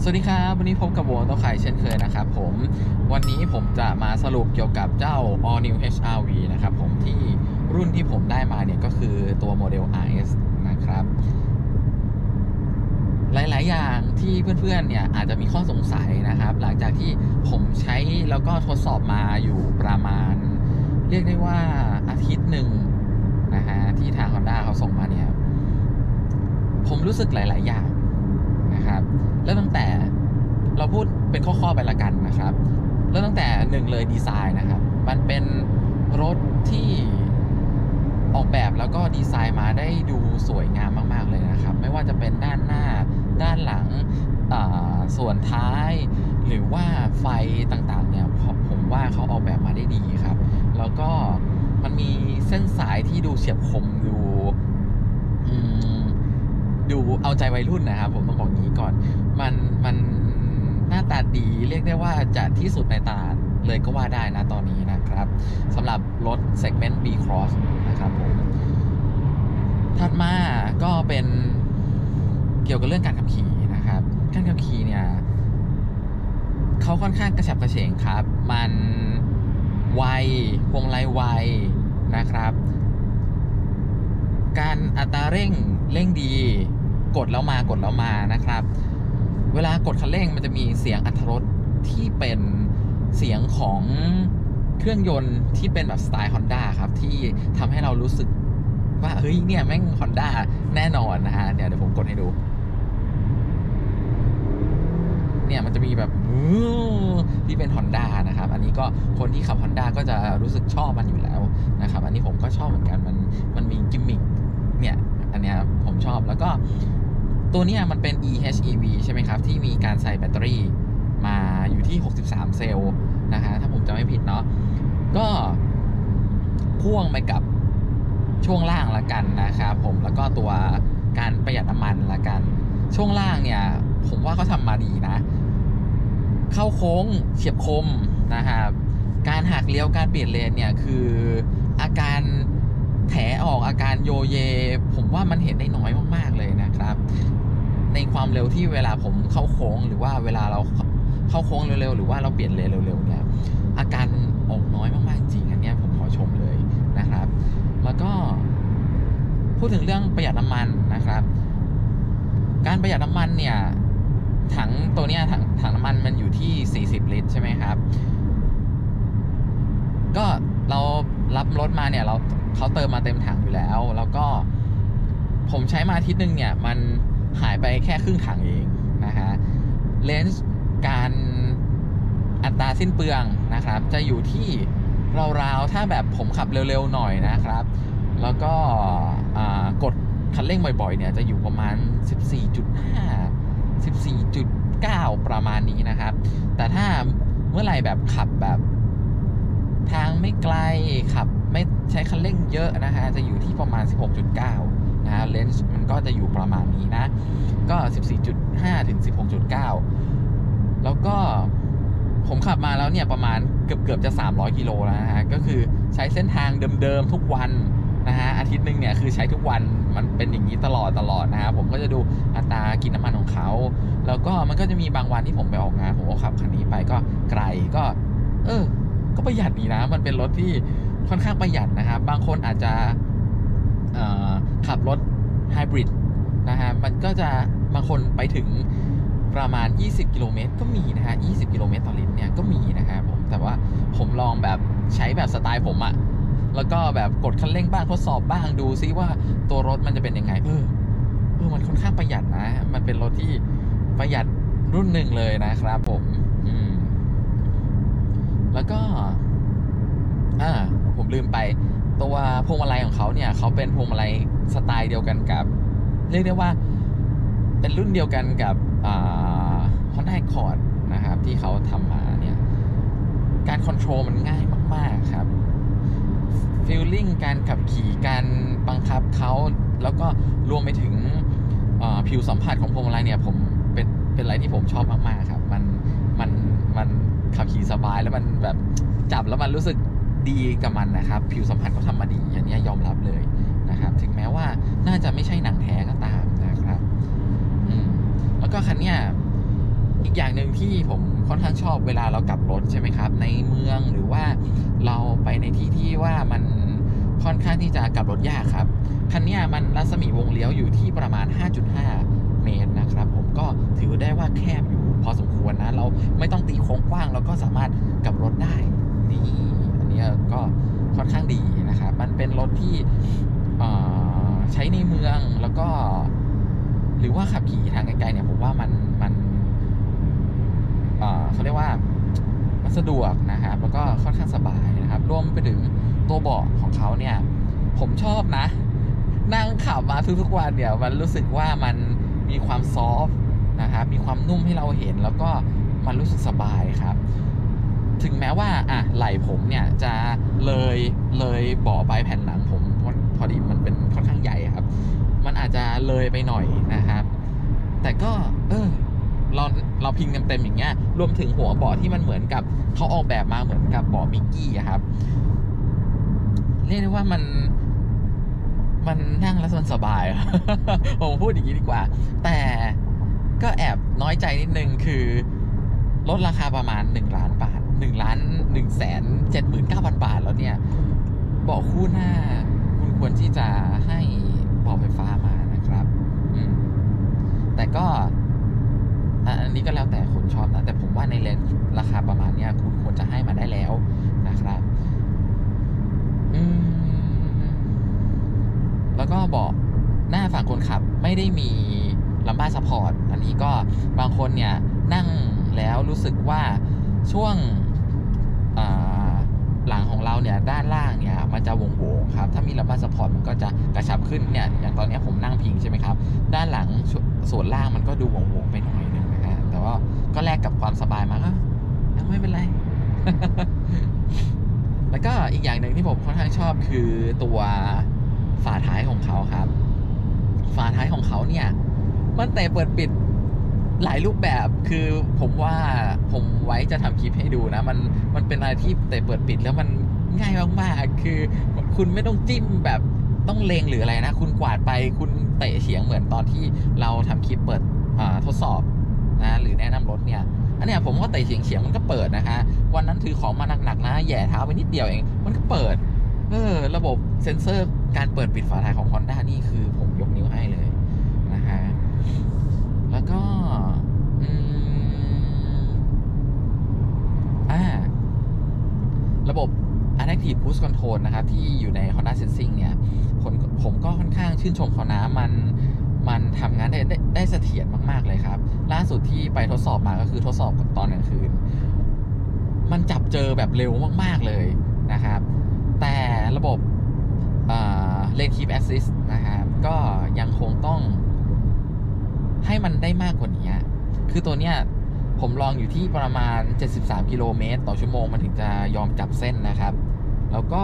สวัสดีครับวันนี้พบกับวงต้องขายเช่นเคยนะครับผมวันนี้ผมจะมาสรุปเกี่ยวกับเจ้า All New HRV นะครับผมที่รุ่นที่ผมได้มาเนี่ยก็คือตัวโมเดล RS นะครับหลายๆอย่างที่เพื่อนๆเนี่ยอาจจะมีข้อสงสัยนะครับหลังจากที่ผมใช้แล้วก็ทดสอบมาอยู่ประมาณเรียกได้ว่าอาทิตย์หนึ่งนะฮะที่ทาง Honda เขาส่งมาเนี่ยผมรู้สึกหลายๆอย่างนะครับเริ่มตั้งแต่เราพูดเป็นข้อๆไปละกันนะครับเริ่มตั้งแต่หนึ่งเลยดีไซน์นะครับมันเป็นรถที่ออกแบบแล้วก็ดีไซน์มาได้ดูสวยงามมากๆเลยนะครับไม่ว่าจะเป็นด้านหน้าด้านหลังส่วนท้ายหรือว่าไฟต่างๆเนี่ยผมว่าเขาออกแบบมาได้ดีครับแล้วก็มันมีเส้นสายที่ดูเฉียบคมดูเอาใจวัยรุ่นนะครับผมต้องบอกงี้ก่อนมันหน้าตาดีเรียกได้ว่าจะที่สุดในตลาดเลยก็ว่าได้นะตอนนี้นะครับสำหรับรถ segment B Cross นะครับผมถัดมาก็เป็นเกี่ยวกับเรื่องการขับขี่นะครับการขับขี่เนี่ยเขาค่อนข้างกระฉับกระเฉงครับมันไวพวงมาลัยไวนะครับการอัตราเร่งดีกดแล้วมานะครับเวลากดคันเร่งมันจะมีเสียงอรรถรสที่เป็นเสียงของเครื่องยนต์ที่เป็นแบบสไตล์ Honda ครับที่ทำให้เรารู้สึกว่าเฮ้ยเนี่ยแม่ง Honda แน่นอนนะฮะเดี๋ยวผมกดให้ดูเนี่ยมันจะมีแบบที่เป็น Honda นะครับอันนี้ก็คนที่ขับ Honda ก็จะรู้สึกชอบมันอยู่แล้วนะครับอันนี้ผมก็ชอบเหมือนกันมันมีกิมมิคเนี่ยอันเนี้ยผมชอบแล้วก็ตัวเนี้ยมันเป็น EHEV ใช่ไหมครับที่มีการใส่แบตเตอรี่มาอยู่ที่63เซลล์นะฮะถ้าผมจำไม่ผิดเนาะก็พ่วงไปกับช่วงล่างละกันนะครับผมแล้วก็ตัวการประหยัดน้ำมันละกันช่วงล่างเนี่ยผมว่าเขาทำมาดีนะเข้าโค้งเฉียบคมนะครับการหักเลี้ยวการเปลี่ยนเลนเนี่ยคืออาการแถออกอาการโยเยผมว่ามันเห็นได้น้อยมากๆเลยนะครับในความเร็วที่เวลาผมเข้าโค้งหรือว่าเวลาเราเข้าโค้งเร็วๆหรือว่าเราเปลี่ยนเลนเร็วๆเนี่ยอาการออกน้อยมากๆจริงอันนี้ผมขอชมเลยนะครับแล้วก็พูดถึงเรื่องประหยัดน้ำมันนะครับการประหยัดน้ำมันเนี่ยถังตัวเนี้ยถังน้ำมันมันอยู่ที่40ลิตรใช่ไหมครับก็เรารับรถมาเนี่ยเขาเติมมาเต็มถังอยู่แล้วแล้วก็ผมใช้มาอาทิตย์นึงเนี่ยมันหายไปแค่ครึ่งถังเองนะฮะเลนส์การอัตราสิ้นเปลืองนะครับจะอยู่ที่ราวๆถ้าแบบผมขับเร็วๆหน่อยนะครับแล้วก็กดคันเร่งบ่อยๆเนี่ยจะอยู่ประมาณ 14.5 14.9 ประมาณนี้นะครับแต่ถ้าเมื่อไหร่แบบขับแบบทางไม่ไกลขับไม่ใช้คันเร่งเยอะนะฮะจะอยู่ที่ประมาณ 16.9 นะฮะเลนส์มันก็จะอยู่ประมาณนี้นะก็ 14.5 ถึง 16.9 แล้วก็ผมขับมาแล้วเนี่ยประมาณเกือบจะ300กิโลแล้วนะฮะก็คือใช้เส้นทางเดิมๆทุกวันนะฮะอาทิตย์นึงเนี่ยคือใช้ทุกวันมันเป็นอย่างนี้ตลอดนะฮะผมก็จะดูอัตรากินน้ำมันของเขาแล้วก็มันก็จะมีบางวันที่ผมไปออกงานผมก็ขับคันนี้ไปก็ไกลก็ก็ประหยัดดีนะมันเป็นรถที่ค่อนข้างประหยัดนะครับบางคนอาจจะขับรถไฮบริดนะฮะมันก็จะบางคนไปถึงประมาณ20กิโลเมตรก็มีนะฮะ20กิโลเมตรต่อลิตรเนี่ยก็มีนะครับผมแต่ว่าผมลองแบบใช้แบบสไตล์ผมอะแล้วก็แบบกดคันเร่งบ้างทดสอบบ้างดูซิว่าตัวรถมันจะเป็นยังไงมันค่อนข้างประหยัดนะมันเป็นรถที่ประหยัดรุ่นหนึ่งเลยนะครับผมแล้วก็ผมลืมไปตัวพวงมาลัยของเขาเนี่ยเขาเป็นพวงมาลัยสไตล์เดียวกันกับเรียกได้ว่าเป็นรุ่นเดียวกันกับHonda Accord นะครับที่เขาทำมาเนี่ยการคอนโทรลมันง่ายมากๆครับฟีลลิ่งการขับขี่การบังคับเขาแล้วก็รวมไปถึงผิวสัมผัสของพวงมาลัยเนี่ยผมเป็นอะไรที่ผมชอบมากๆครับมันขับขี่สบายแล้วมันแบบจับแล้วมันรู้สึกดีกับมันนะครับผิวสัมผัสเขาทำมาดีอันนี้ยอมรับเลยนะครับถึงแม้ว่าน่าจะไม่ใช่หนังแท้ก็ตามนะครับแล้วก็คันเนี้ยที่ผมค่อนข้างชอบเวลาเรากลับรถใช่ไหมครับในเมืองหรือว่าเราไปในที่ที่ว่ามันค่อนข้างที่จะกลับรถยากครับคันนี้มันรัศมีวงเลี้ยวอยู่ที่ประมาณ 5.5 เมตรนะครับผมก็ถือได้ว่าแคบอยู่พอสมควรนะเราไม่ต้องตีโค้งกว้างเราก็สามารถกลับรถได้นี่อันนี้ก็ค่อนข้างดีนะครับมันเป็นรถที่ใช้ในเมืองแล้วก็หรือว่าขับขี่ทางไกลๆเนี่ยผมว่ามันเขาเรียกว่ามันสะดวกนะครับแล้วก็ค่อนข้างสบายนะครับรวมไปถึงตัวเบาะของเขาเนี่ยผมชอบนะนั่งขับมาทุกๆวันเนี่ยมันรู้สึกว่ามันมีความซอฟต์นะครับมีความนุ่มให้เราเห็นแล้วก็มันรู้สึกสบายครับถึงแม้ว่าไหล่ผมเนี่ยจะเลยเบาะไปแผ่นหลังผมพอดีมันเป็นค่อนข้างใหญ่ครับมันอาจจะเลยไปหน่อยนะครับแต่ก็เราพิงเต็มๆอย่างเงี้ยรวมถึงหัวเบาะที่มันเหมือนกับเขาออกแบบมาเหมือนกับเบาะมิกกี้ครับเรียกได้ว่ามันนั่งแล้วมันสบาย ผมพูดอย่างนี้ดีกว่าแต่ก็แอบน้อยใจนิดนึงคือลดราคาประมาณ1 ล้านบาท1,179,000 บาทแล้วเนี่ยเบาะคู่หน้าคุณควรที่จะให้เบาะไฟฟ้ามานะครับแต่ก็อันนี้ก็แล้วแต่คนชอบนะแต่ผมว่าในเลนส์ราคาประมาณนี้คุณควรจะให้มาได้แล้วนะครับแล้วก็เบาะหน้าฝั่งคนขับไม่ได้มีลัมบ้าซัพพอร์ตอันนี้ก็บางคนเนี่ยนั่งแล้วรู้สึกว่าช่วงหลังของเราเนี่ยด้านล่างเนี่ยมันจะวงๆครับถ้ามีลัมบ้าซัพพอร์ตมันก็จะกระชับขึ้นเนี่ยอย่างตอนนี้ผมนั่งพิงใช่ไหมครับด้านหลังส่วนล่างมันก็ดูวงๆไปหน่อยนึงนะฮะแต่ว่าก็แลกกับความสบายมาก็ยังไม่เป็นไร แล้วก็อีกอย่างหนึ่งที่ผมค่อนข้างชอบคือตัวฝาท้ายของเขาครับฝาท้ายของเขาเนี่ยมันเตะเปิดปิดหลายรูปแบบคือผมว่าผมไว้จะทำคลิปให้ดูนะมันเป็นอะไรที่เตะเปิดปิดแล้วมันง่ายมากๆคือคุณไม่ต้องจิ้มแบบต้องเลงหรืออะไรนะคุณกวาดไปคุณเตะเฉียงเหมือนตอนที่เราทำคลิปเปิดทดสอบนะหรือแนะนำรถเนี่ยอันเนี้ยผมก็เตะเฉียงมันก็เปิดนะฮะวันนั้นถือของมาหนักๆนะแย่เท้าไปนิดเดียวเองมันก็เปิดระบบเซ็นเซอร์การเปิดปิดฝาท้ายของ Honda นี่คือผมยกนิ้วให้เลยนะฮะแล้วก็ระบบ Adaptive Cruise Control นะครับที่อยู่ใน Honda Sensing เนี่ยผมก็ค่อนข้างชื่นชมเขานะมันทำงานได้เสถียรมากๆเลยครับล่าสุดที่ไปทดสอบมาก็คือทดสอบตอนกลางคืนมันจับเจอแบบเร็วมากๆเลยนะครับแต่ระบบLane Keep Assist นะครับก็ยังคงต้องให้มันได้มากกว่านี้คือตัวเนี้ยผมลองอยู่ที่ประมาณ73 กิโลเมตรต่อชั่วโมงมันถึงจะยอมจับเส้นนะครับแล้วก็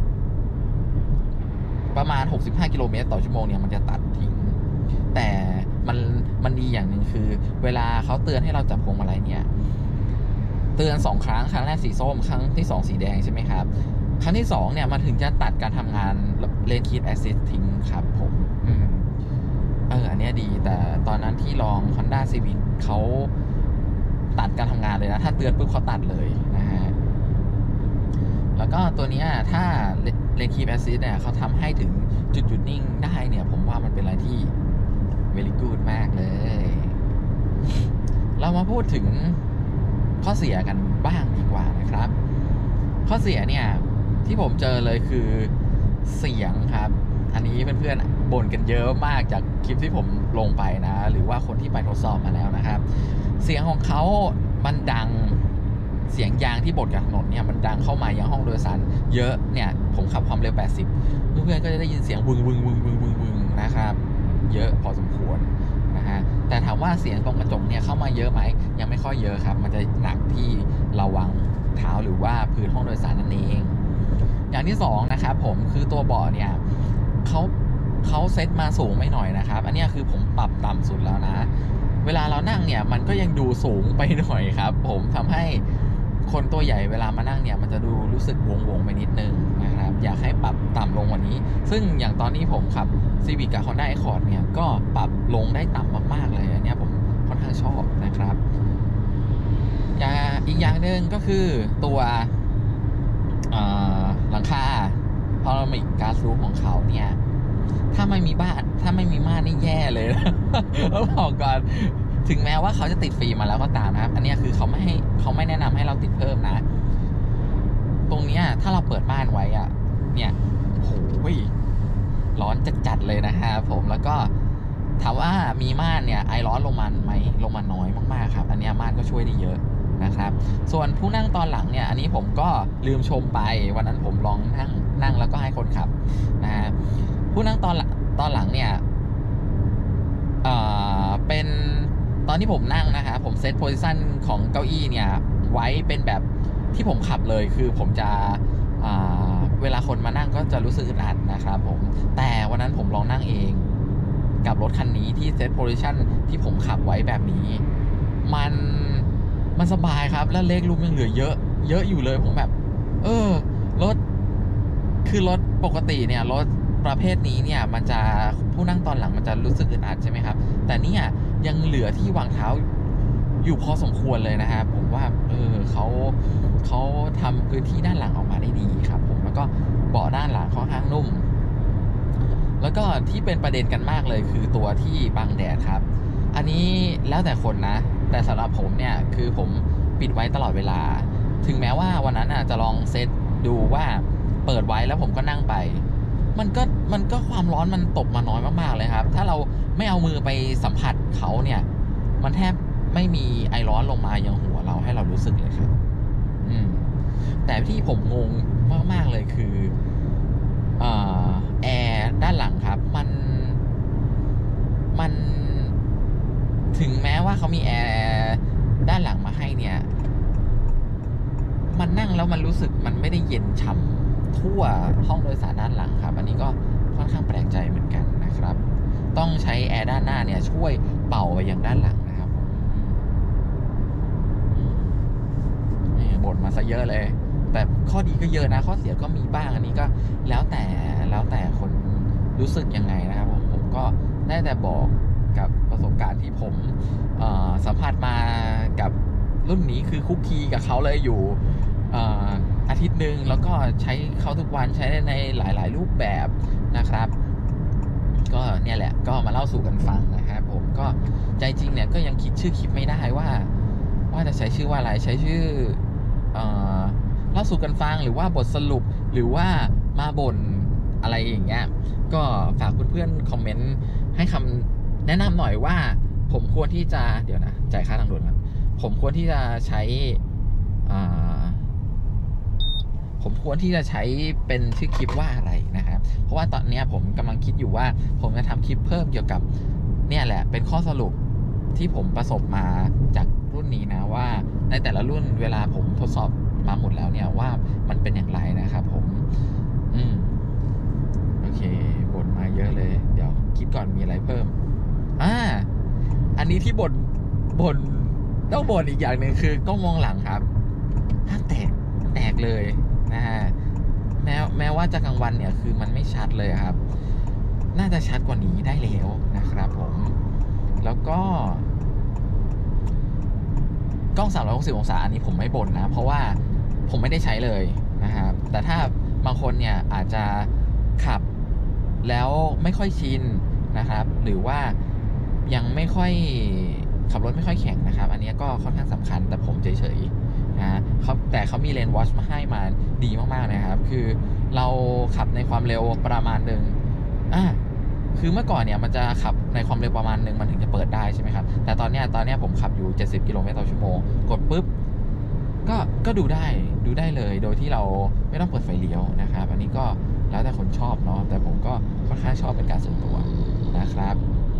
ประมาณ65 กิโลเมตรต่อชั่วโมงเนี่ยมันจะตัดทิ้งแต่มันดีอย่างหนึ่งคือเวลาเขาเตือนให้เราจับพวงมาลัยเนี่ยเตือน2 ครั้งครั้งแรกสีส้มครั้งที่2สีแดงใช่ไหมครับครั้งที่2เนี่ยมันถึงจะตัดการทำงาน Lane Keep Assist ทิ้งครับผมอันนี้ดีแต่ตอนนั้นที่ลอง Honda Civic เขาตัดการทำงานเลยนะถ้าเตือนปุ๊บเขาตัดเลยนะฮะแล้วก็ตัวนี้ถ้า Lane Keep Assist เนี่ยเขาทำให้ถึงจุดหยุดนิ่งได้เนี่ยผมว่ามันเป็นอะไรที่ very good มากเลยเรามาพูดถึงข้อเสียกันบ้างดีกว่านะครับข้อเสียเนี่ยที่ผมเจอเลยคือเสียงครับอันนี้เพื่อนๆบ่นกันเยอะมากจากคลิปที่ผมลงไปนะหรือว่าคนที่ไปทดสอบมาแล้วนะครับเสียงของเขามันดังเสียงยางที่บดกับถนนเนี่ยมันดังเข้ามายังห้องโดยสารเยอะเนี่ยผมขับความเร็ว80เพื่อนๆก็จะได้ยินเสียงวึงนะครับเยอะพอสมควรนะฮะแต่ถามว่าเสียงตรงกระจกเนี่ยเข้ามาเยอะไหมยังไม่ค่อยเยอะครับมันจะหนักที่ระวังเท้าหรือว่าพื้นห้องโดยสารนั่นเองอย่างที่2นะครับผมคือตัวเบาะเนี่ยเขาเซตมาสูงไม่หน่อยนะครับอันนี้คือผมปรับต่ำสุดแล้วนะเวลาเรานั่งเนี่ยมันก็ยังดูสูงไปหน่อยครับผมทำให้คนตัวใหญ่เวลามานั่งเนี่ยมันจะดูรู้สึกวงไปนิดนึงนะครับอยากให้ปรับต่ำลงกว่านี้ซึ่งอย่างตอนนี้ผมขับ Civic กับ Honda Accord เนี่ยก็ปรับลงได้ต่ำมากๆเลยอันนี้ผมค่อนข้างชอบนะครับอีกอย่างหนึ่งก็คือตัวหลังคาพาโนรามิกกาสรูฟของเขาเนี่ยถ้าไม่มีม่านนี่แย่เลยนะต้องบอกก่อนถึงแม้ว่าเขาจะติดฟิล์มมาแล้วก็ตามนะครับอันนี้คือเขาไม่แนะนำให้เราติดเพิ่มนะตรงเนี้ยถ้าเราเปิดม่านไว้อะเนี่ยโอ้ยร้อนจัดๆเลยนะฮะผมแล้วก็ถามว่ามีม่านเนี่ยไอร้อนลงมาไหมลงมาน้อยมากๆครับอันนี้ม่านก็ช่วยได้เยอะนะครับส่วนผู้นั่งตอนหลังเนี่ยอันนี้ผมก็ลืมชมไปวันนั้นผมลองนั่งแล้วก็ให้คนขับนะฮะผู้นั่งตอนหลังเนี่ยเป็นตอนที่ผมนั่งนะฮะผมเซตโพซิชันของเก้าอี้เนี่ยไว้เป็นแบบที่ผมขับเลยคือผมจะเวลาคนมานั่งก็จะรู้สึกอึดอัดนะครับผมแต่วันนั้นผมลองนั่งเองกับรถคันนี้ที่เซตโพซิชันที่ผมขับไว้แบบนี้มันสบายครับแล้วเลขรูมยังเหลือเยอะอยู่เลยผมแบบรถปกติเนี่ยรถประเภทนี้เนี่ยมันจะผู้นั่งตอนหลังมันจะรู้สึกอึดอัดใช่ไหมครับแต่เนี่ยยังเหลือที่วางเท้าอยู่พอสมควรเลยนะครับผมว่าเขาทำพื้นที่ด้านหลังออกมาได้ดีครับผมแล้วก็เบาะด้านหลังค่อนข้างนุ่มแล้วก็ที่เป็นประเด็นกันมากเลยคือตัวที่บังแดดครับอันนี้แล้วแต่คนนะแต่สำหรับผมเนี่ยคือผมปิดไว้ตลอดเวลาถึงแม้ว่าวันนั้นจะลองเซตดูว่าเปิดไว้แล้วผมก็นั่งไปมันก็ความร้อนมันตกมาน้อยมากๆเลยครับถ้าเราไม่เอามือไปสัมผัสเขาเนี่ยมันแทบไม่มีไอร้อนลงมายังหัวเราให้เรารู้สึกเลยครับแต่ที่ผมงงมากๆเลยคือแอร์ด้านหลังครับมันถึงแม้ว่าเขามีแอร์ด้านหลังมาให้เนี่ยมันนั่งแล้วมันรู้สึกมันไม่ได้เย็นฉ่ำทั่วห้องโดยสารด้านหลังครับอันนี้ก็ค่อนข้างแปลกใจเหมือนกันนะครับต้องใช้แอร์ด้านหน้าเนี่ยช่วยเป่าไปยังด้านหลังนะครับนี่บ่นมาซะเยอะเลยแต่ข้อดีก็เยอะนะข้อเสียก็มีบ้างอันนี้ก็แล้วแต่คนรู้สึกยังไงนะครับผมก็ได้แต่บอกกับประสบการณ์ที่ผมสัมผัสมากับรุ่นนี้คือคุกคีกับเขาเลยอยู่อาทิตย์หนึ่งแล้วก็ใช้เขาทุกวันใช้ในหลายๆรูปแบบนะครับก็เนี่ยแหละก็มาเล่าสู่กันฟังนะครับผมก็ใจจริงเนี่ยก็ยังคิดชื่อคลิปไม่ได้ว่าจะใช้ชื่อว่าอะไรใช้ชื่อเล่าสู่กันฟังหรือว่าบทสรุปหรือว่ามาบ่นอะไรอย่างเงี้ยก็ฝากเพื่อนๆคอมเมนต์ให้คำแนะนำหน่อยว่าผมควรที่จะเดี๋ยวนะจ่ายค่าทางด่วนครับผมควรที่จะใช้เป็นชื่อคลิปว่าอะไรนะครับเพราะว่าตอนนี้ผมกำลังคิดอยู่ว่าผมจะทำคลิปเพิ่มเกี่ยวกับเนี่ยแหละเป็นข้อสรุปที่ผมประสบมาจากรุ่นนี้นะว่าในแต่ละรุ่นเวลาผมทดสอบมาหมดแล้วเนี่ยว่ามันเป็นอย่างไรนะครับผมโอเคบ่นมาเยอะเลยเดี๋ยวคิดก่อนมีอะไรเพิ่มอันนี้ที่บ่นต้องบ่นอีกอย่างหนึ่งคือกล้องมองหลังครับถ้าแตกเลยนะฮะแม้ว่าจะกลางวันเนี่ยคือมันไม่ชัดเลยครับน่าจะชัดกว่านี้ได้แล้วนะครับผมแล้วก็กล้อง360 องศาอันนี้ผมไม่บ่นนะเพราะว่าผมไม่ได้ใช้เลยนะครับแต่ถ้าบางคนเนี่ยอาจจะขับแล้วไม่ค่อยชินนะครับหรือว่ายังไม่ค่อยขับรถไม่ค่อยแข็งนะครับอันนี้ก็ค่อนข้างสำคัญแต่ผมเฉยๆนะแต่เขามีเลนวอชมาให้มาดีมากๆนะครับคือเราขับในความเร็วประมาณหนึ่งคือเมื่อก่อนเนี่ยมันจะขับในความเร็วประมาณหนึ่งมันถึงจะเปิดได้ใช่ไหมครับแต่ตอนเนี้ยผมขับอยู่70 กิโลเมตรต่อชั่วโมงกดปุ๊บก็ดูได้เลยโดยที่เราไม่ต้องเปิดไฟเลี้ยวนะครับอันนี้ก็แล้วแต่คนชอบเนาะแต่ผมก็ค่อนข้างชอบเป็นการส่วนตัวนะครับ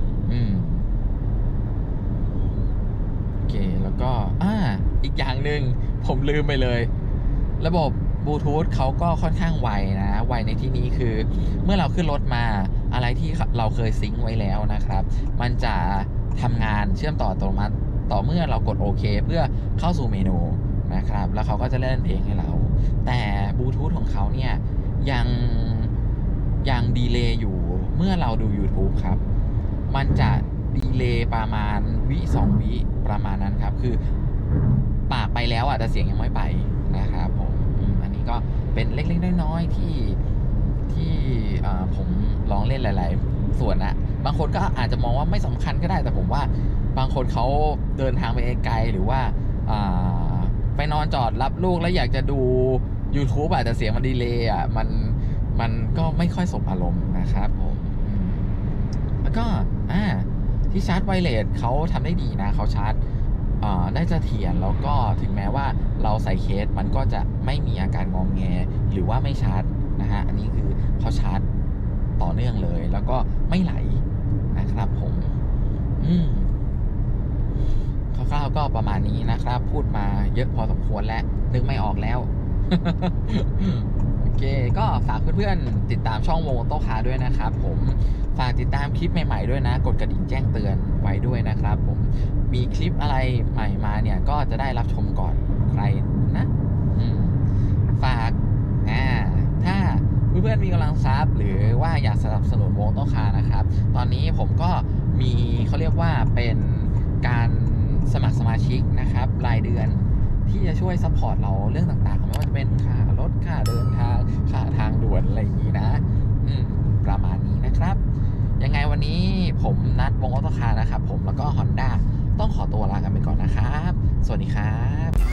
โอเคแล้วก็อีกอย่างหนึ่งผมลืมไปเลยระบบบลูทูธเขาก็ค่อนข้างไวนะไวในที่นี้คือเมื่อเราขึ้นรถมาอะไรที่เราเคยซิงค์ไว้แล้วนะครับมันจะทำงานเชื่อมต่ออัตโนมัติต่อเมื่อเรากดโอเคเพื่อเข้าสู่เมนูนะครับแล้วเขาก็จะเล่นเพลงให้เราแต่บลูทูธของเขาเนี่ยยังดีเลย์อยู่เมื่อเราดู YouTube ครับมันจะดีเลย์ประมาณ2 วิประมาณนั้นครับคือปากไปไปแล้วแต่เสียงยังไม่ไปนะครับผมอันนี้ก็เป็นเล็กๆน้อยๆที่ผมลองเล่นหลายๆส่วนนะบางคนก็อาจจะมองว่าไม่สำคัญก็ได้แต่ผมว่าบางคนเขาเดินทางไปไกลหรือว่าไปนอนจอดรับลูกแล้วอยากจะดู YouTube แต่เสียงมันดีเลย์มันก็ไม่ค่อยสมอารมณ์นะครับผมแล้วก็ที่ชาร์จไวเลสเขาทำได้ดีนะเขาชาร์จได้เสถียรแล้วก็ถึงแม้ว่าเราใส่เคสมันก็จะไม่มีอาการงอแงหรือว่าไม่ชาร์จนะฮะอันนี้คือเขาชาร์จต่อเนื่องเลยแล้วก็ไม่ไหลนะครับผมคร่าวๆก็ประมาณนี้นะครับพูดมาเยอะพอสมควรแล้วนึกไม่ออกแล้ว โอเคก็ฝากเพื่อนๆติดตามช่องวงโต้คาด้วยนะครับผมฝากติดตามคลิปใหม่ๆด้วยนะกดกระดิ่งแจ้งเตือนไว้ด้วยนะครับผมมีคลิปอะไรใหม่มาเนี่ยก็จะได้รับชมก่อนใครนะฝากถ้าเพื่อนๆมีกำลังทรัพย์หรือว่าอยากสนับสนุนวงโต้คานะครับตอนนี้ผมก็มีเขาเรียกว่าเป็นการสมัครสมาชิกนะครับรายเดือนที่จะช่วยซัพพอร์ตเราเรื่องต่างๆไม่ว่าจะเป็นค่ารถค่าเดินทางค่าทางด่วนอะไรอย่างนี้นะประมาณนี้นะครับยังไงวันนี้ผมนัดวงออโต้คาร์นะครับผมแล้วก็ Honda ต้องขอตัวลากันไปก่อนนะครับสวัสดีครับ